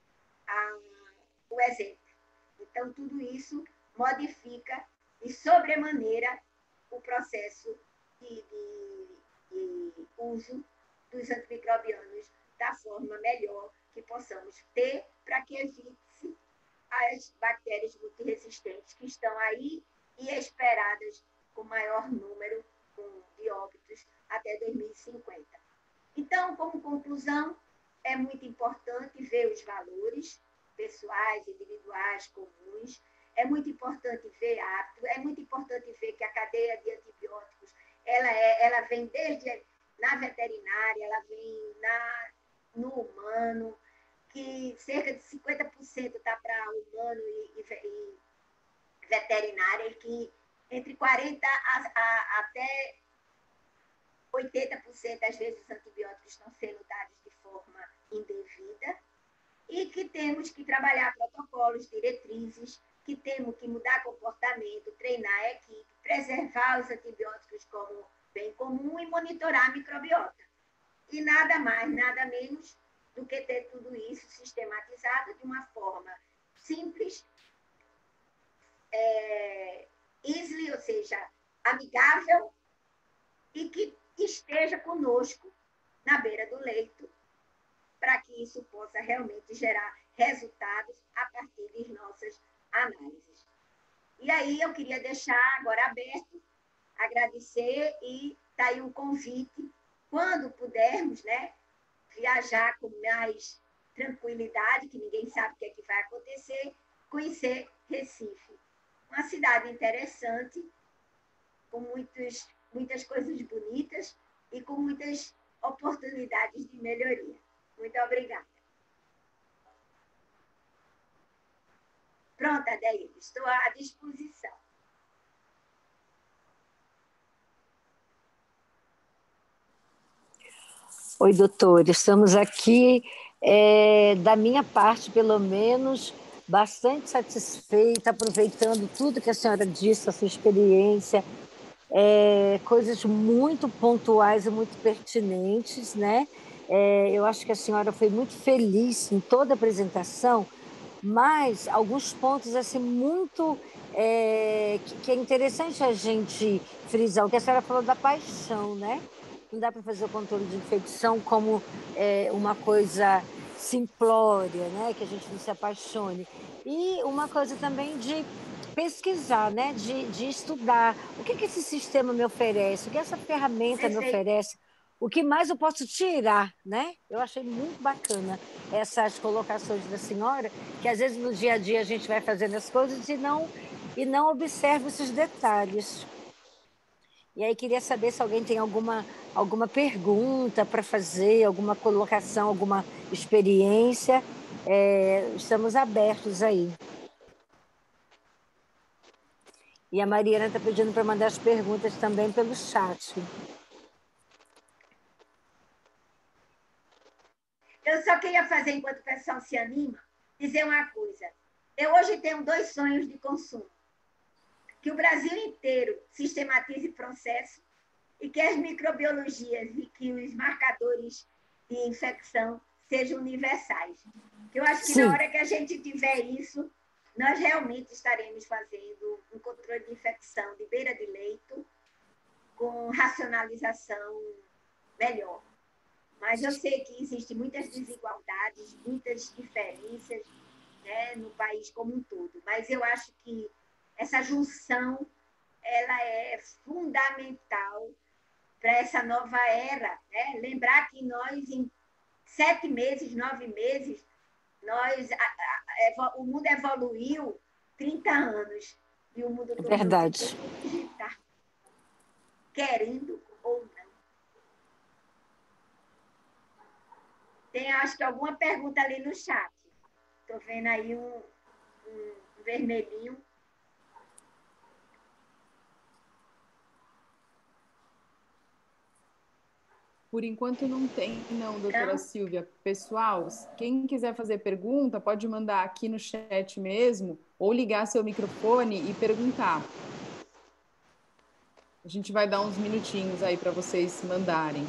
a, o exemplo. Então, tudo isso modifica de sobremaneira o processo de, de, de uso dos antimicrobianos da forma melhor que possamos ter para que evite as bactérias multiresistentes que estão aí e esperadas com maior número de óbitos até dois mil e cinquenta. Então, como conclusão, é muito importante ver os valores pessoais, individuais, comuns. É muito importante ver hábito, é muito importante ver que a cadeia de antibióticos, ela, é, ela vem desde na veterinária, ela vem na, no humano, que cerca de cinquenta por cento está para humano e, e, e veterinária, e que entre quarenta por cento a, a, até oitenta por cento, às vezes, os antibióticos estão sendo dados de forma indevida, e que temos que trabalhar protocolos, diretrizes, que temos que mudar comportamento, treinar a equipe, preservar os antibióticos como bem comum e monitorar a microbiota. E nada mais, nada menos do que ter tudo isso sistematizado de uma forma simples, é, easy, ou seja, amigável, e que esteja conosco na beira do leito, para que isso possa realmente gerar resultados a partir das nossas análises. E aí eu queria deixar agora aberto, agradecer, e tá aí um convite, quando pudermos, né, viajar com mais tranquilidade, que ninguém sabe o que é que vai acontecer, conhecer Recife. Uma cidade interessante, com muitos, muitas coisas bonitas e com muitas oportunidades de melhoria. Muito obrigada. Pronto, Adair, estou à disposição. Oi, doutor, estamos aqui, é, da minha parte, pelo menos, bastante satisfeita, aproveitando tudo que a senhora disse, a sua experiência, é, coisas muito pontuais e muito pertinentes, né? É, eu acho que a senhora foi muito feliz em toda a apresentação, mas alguns pontos assim muito é, que, que é interessante a gente frisar, o que a senhora falou da paixão, né? Não dá para fazer o controle de infecção como é, uma coisa simplória, né? Que a gente não se apaixone. E uma coisa também de pesquisar, né? De, de estudar. O que, que esse sistema me oferece? O que essa ferramenta me Perfeito. oferece? O que mais eu posso tirar, né? Eu achei muito bacana essas colocações da senhora, que às vezes no dia a dia a gente vai fazendo as coisas e não, e não observa esses detalhes. E aí queria saber se alguém tem alguma, alguma pergunta para fazer, alguma colocação, alguma experiência. É, estamos abertos aí. E a Mariana está pedindo para mandar as perguntas também pelo chat. Eu só queria fazer, enquanto o pessoal se anima, dizer uma coisa. Eu hoje tenho dois sonhos de consumo. Que o Brasil inteiro sistematize processo e que as microbiologias e que os marcadores de infecção sejam universais. Eu acho que Sim. na hora que a gente tiver isso, nós realmente estaremos fazendo um controle de infecção de beira de leito com racionalização melhor. Mas eu sei que existem muitas desigualdades, muitas diferenças, né, no país como um todo. Mas eu acho que essa junção ela é fundamental para essa nova era. Né? Lembrar que nós, em sete meses, nove meses, nós, a, a, o mundo evoluiu trinta anos. E o mundo todo Verdade. está querendo ou não. Tem, acho que, alguma pergunta ali no chat. Estou vendo aí um, um vermelhinho. Por enquanto não tem, não, doutora não. Silvia. Pessoal, quem quiser fazer pergunta, pode mandar aqui no chat mesmo, ou ligar seu microfone e perguntar. A gente vai dar uns minutinhos aí para vocês mandarem.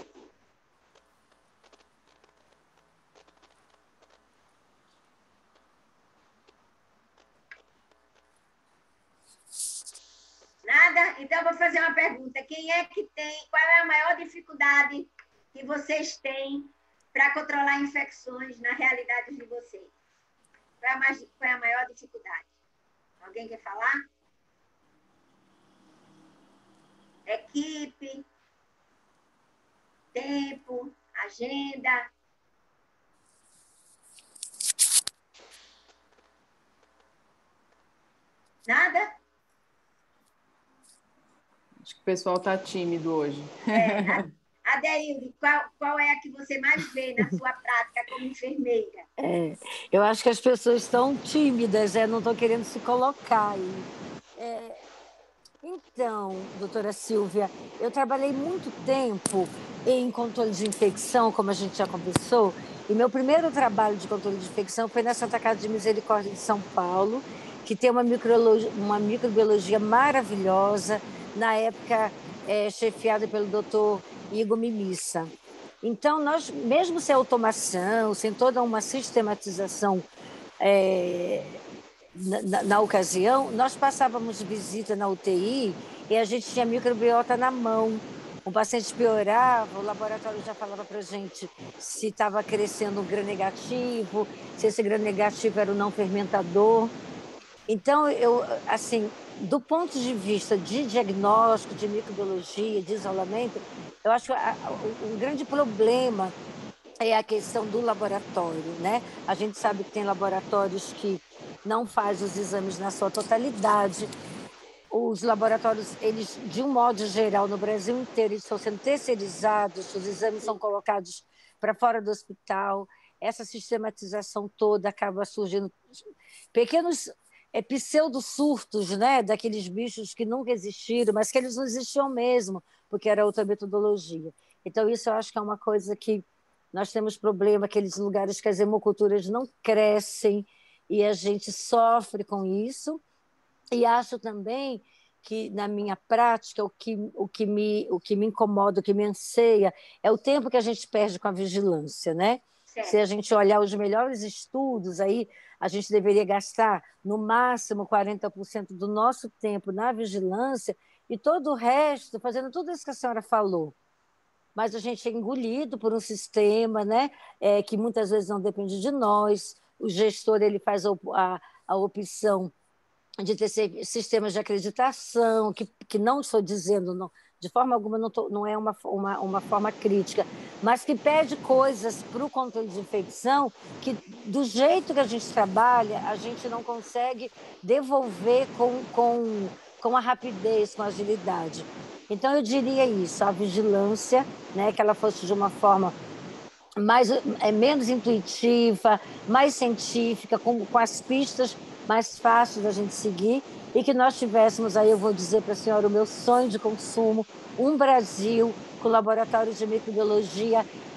Nada? Então, eu vou fazer uma pergunta. Quem é que tem, qual é a maior dificuldade que vocês têm para controlar infecções na realidade de vocês? Qual é a, mais, qual é a maior dificuldade? Alguém quer falar? Equipe, tempo, agenda. Nada? Acho que o pessoal está tímido hoje. É, Adeilde, qual, qual é a que você mais vê na sua prática como enfermeira? É, eu acho que as pessoas estão tímidas, é, não estão querendo se colocar aí. É, então, doutora Silvia, eu trabalhei muito tempo em controle de infecção, como a gente já conversou, e meu primeiro trabalho de controle de infecção foi na Santa Casa de Misericórdia de São Paulo, que tem uma, microbiologia, uma microbiologia maravilhosa, na época é, chefiada pelo doutor Igor Mimissa. Então, nós, mesmo sem automação, sem toda uma sistematização é, na, na, na ocasião, nós passávamos visita na U T I e a gente tinha microbiota na mão. O paciente piorava, o laboratório já falava para a gente se estava crescendo um gram negativo, se esse gram negativo era o não fermentador. Então, eu, assim, do ponto de vista de diagnóstico, de microbiologia, de isolamento, eu acho que um grande problema é a questão do laboratório, né? A gente sabe que tem laboratórios que não fazem os exames na sua totalidade. Os laboratórios, eles, de um modo geral, no Brasil inteiro, eles estão sendo terceirizados, os exames são colocados para fora do hospital. Essa sistematização toda acaba surgindo pequenos é, pseudo-surtos, né? Daqueles bichos que nunca existiram, mas que eles não existiam mesmo, porque era outra metodologia. Então, isso eu acho que é uma coisa que nós temos problema, aqueles lugares que as hemoculturas não crescem e a gente sofre com isso. E acho também que, na minha prática, o que, o que, me, o que me incomoda, o que me anseia, é o tempo que a gente perde com a vigilância, né? Certo. Se a gente olhar os melhores estudos, aí a gente deveria gastar, no máximo, quarenta por cento do nosso tempo na vigilância e todo o resto fazendo tudo isso que a senhora falou. Mas a gente é engolido por um sistema, né, é, que muitas vezes não depende de nós. O gestor ele faz a, a, a opção de ter sistemas de acreditação, que, que não estou dizendo, não, de forma alguma não, tô, não é uma, uma, uma forma crítica, mas que pede coisas para o controle de infecção que, do jeito que a gente trabalha, a gente não consegue devolver com, com, com a rapidez, com a agilidade. Então, eu diria isso, a vigilância, né, que ela fosse de uma forma mais, é, menos intuitiva, mais científica, com, com as pistas mais fáceis da gente seguir, e que nós tivéssemos, aí eu vou dizer para a senhora, o meu sonho de consumo, um Brasil com laboratórios de microbiologia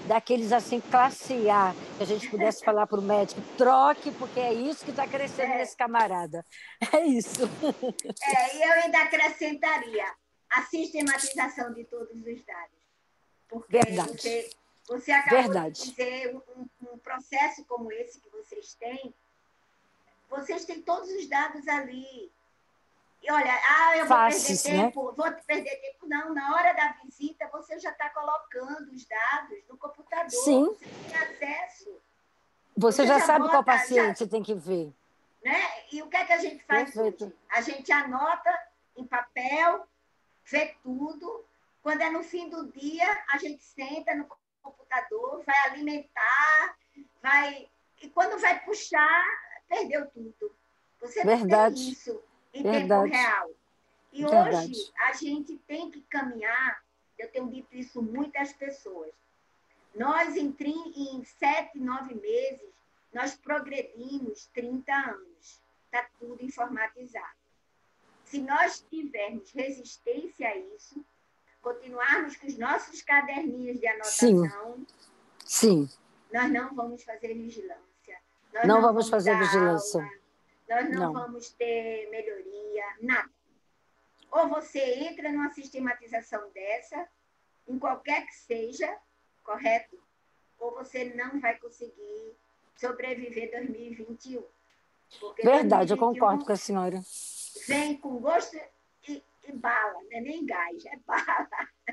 daqueles assim, classe A, que a gente pudesse falar para o médico, troque, porque é isso que está crescendo É. nesse camarada. É isso. É, e eu ainda acrescentaria a sistematização de todos os dados. Porque Verdade. você, você acabou Verdade. de dizer um, um processo como esse que vocês têm, vocês têm todos os dados ali. E olha, ah, eu vou Faces, perder tempo, né? vou perder tempo. Não, na hora da visita, você já está colocando os dados no computador, Sim. você tem acesso. Você, Você já, já sabe qual bota, paciente já- você tem que ver. Né? E o que é que a gente faz Perfeito. hoje? A gente anota em papel, vê tudo. Quando é no fim do dia, a gente senta no computador, vai alimentar, vai... E quando vai puxar, perdeu tudo. Você não Verdade. tem isso em Verdade. tempo real. E Verdade. hoje a gente tem que caminhar, eu tenho dito isso muito às pessoas, nós em, em sete, nove meses, nós progredimos trinta anos. Está tudo informatizado. Se nós tivermos resistência a isso, continuarmos com os nossos caderninhos de anotação, Sim. Sim. nós não vamos fazer vigilância, nós Não não, vamos vamos fazer dar vigilância. aula, nós não, Não. vamos ter melhoria, nada. Ou você entra numa sistematização dessa, em qualquer que seja, correto? Ou você não vai conseguir sobreviver dois mil e vinte e um. Porque Verdade, eu dois mil e vinte e um concordo com a senhora. vem com gosto e, e bala, não é nem gás, é bala.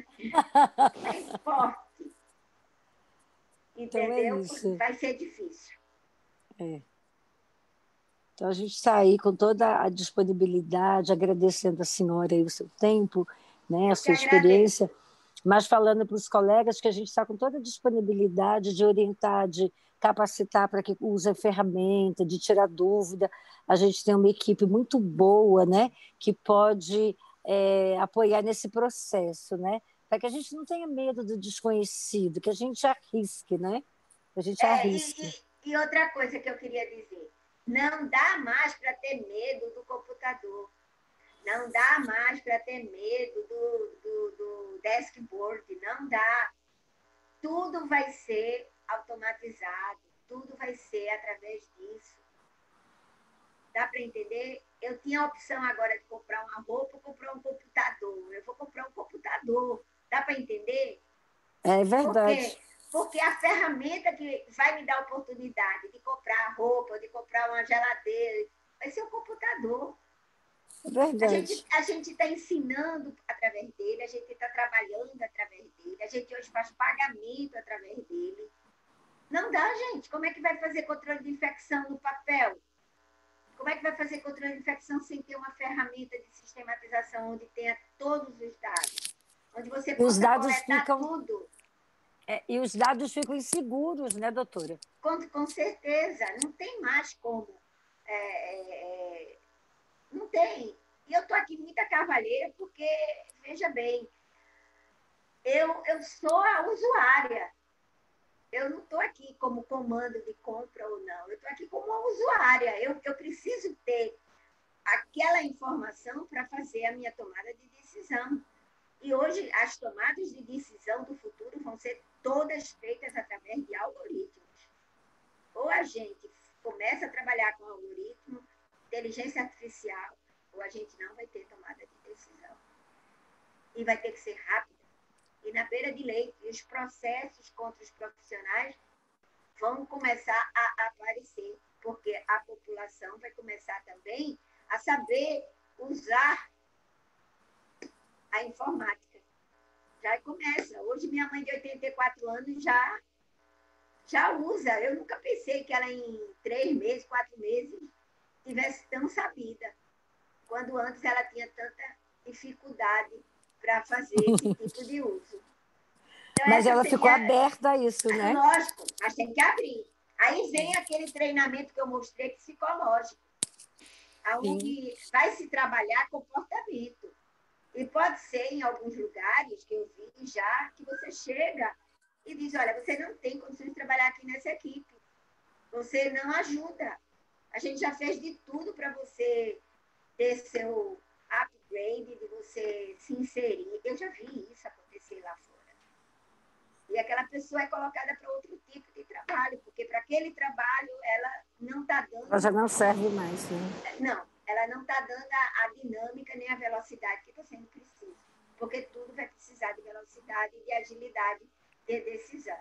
Vem forte. Entendeu? Então é isso. Vai ser difícil. É. Então, a gente está aí com toda a disponibilidade, agradecendo a senhora aí o seu tempo, né, Eu a sua que agradeço. experiência, mas falando para os colegas que a gente está com toda a disponibilidade de orientar, de capacitar para que usem ferramenta, de tirar dúvida. A gente tem uma equipe muito boa, né, que pode é, apoiar nesse processo, né, para que a gente não tenha medo do desconhecido, que a gente arrisque, né, que a gente É, arrisque. e, e, e outra coisa que eu queria dizer, não dá mais para ter medo do computador. Não dá mais para ter medo do, do, do dashboard, não dá. Tudo vai ser automatizado, tudo vai ser através disso. Dá para entender? Eu tinha a opção agora de comprar uma roupa ou comprar um computador. Eu vou comprar um computador. Dá para entender? É Por verdade. quê? Porque a ferramenta que vai me dar a oportunidade de comprar roupa, de comprar uma geladeira, vai ser o computador. É verdade. A gente a gente está ensinando através dele, a gente está trabalhando através dele, a gente hoje faz pagamento através dele. Não dá, gente. Como é que vai fazer controle de infecção no papel? Como é que vai fazer controle de infecção sem ter uma ferramenta de sistematização onde tenha todos os dados? Onde você possa os dados coletar ficam, tudo? é, e os dados ficam inseguros, né, doutora? Com, com certeza. Não tem mais como. É, é, não tem. E eu estou aqui muita cavalheira porque, veja bem, eu, eu sou a usuária. Eu não estou aqui como comando de compra ou não. Eu estou aqui como uma usuária. Eu, eu preciso ter aquela informação para fazer a minha tomada de decisão. E hoje as tomadas de decisão do futuro vão ser todas feitas através de algoritmos. Ou a gente começa a trabalhar com algoritmo, inteligência artificial, ou a gente não vai ter tomada de decisão. E vai ter que ser rápida. E na beira de leite, os processos contra os profissionais vão começar a aparecer, porque a população vai começar também a saber usar a informática. Já começa. Hoje, minha mãe de oitenta e quatro anos já, já usa. Eu nunca pensei que ela, em três meses, quatro meses, tivesse tão sabida, quando antes ela tinha tanta dificuldade para fazer esse tipo de uso. Então, mas ela seria... ficou aberta a isso, né? Lógico, mas tem que abrir. Aí vem aquele treinamento que eu mostrei psicológico, onde vai se trabalhar comportamento. E pode ser em alguns lugares que eu vi já, que você chega e diz, olha, você não tem condições de trabalhar aqui nessa equipe. Você não ajuda. A gente já fez de tudo para você ter seu upgrade, de você se inserir. Eu já vi isso acontecer lá fora. E aquela pessoa é colocada para outro tipo de trabalho, porque para aquele trabalho ela não está dando... Ela já não serve mais, né? Não, ela não está dando a, a dinâmica nem a velocidade que você precisa, porque tudo vai precisar de velocidade e de agilidade de decisão.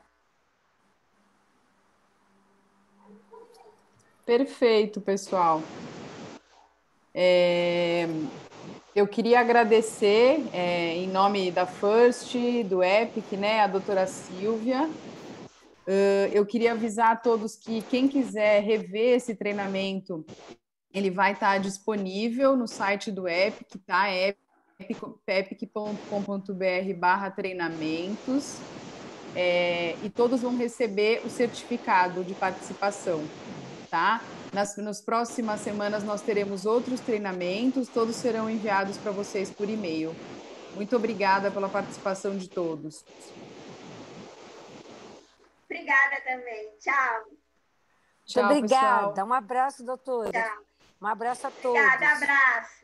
Perfeito, pessoal. É, eu queria agradecer, é, em nome da First, do Epic, né, a doutora Silvia. Uh, eu queria avisar a todos que quem quiser rever esse treinamento, ele vai estar disponível no site do Epic, tá? epic ponto com ponto br barra treinamentos. É, e todos vão receber o certificado de participação, tá? Nas, nas próximas semanas nós teremos outros treinamentos, todos serão enviados para vocês por e-mail. Muito obrigada pela participação de todos. Obrigada também. Tchau. Tchau, Muito obrigada. pessoal. Um abraço, doutora. Tchau. Um abraço a todos. Obrigada, abraço.